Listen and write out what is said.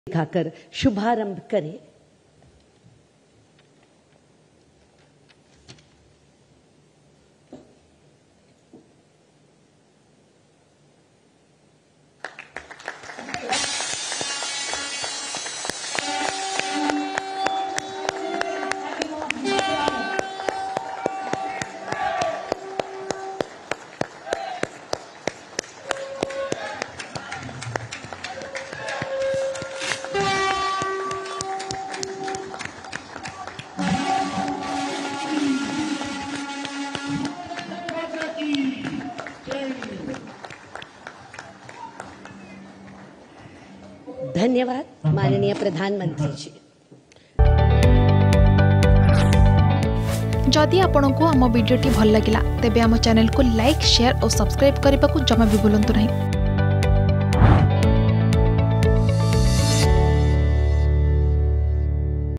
दिखाकर शुभारंभ करें। धन्यवाद माननीय प्रधानमंत्री जी। जदि आपंक आम भिडी भल लगा तेब आम चैनल को लाइक शेयर और सब्सक्राइब करने को जमा भी भूलु नहीं।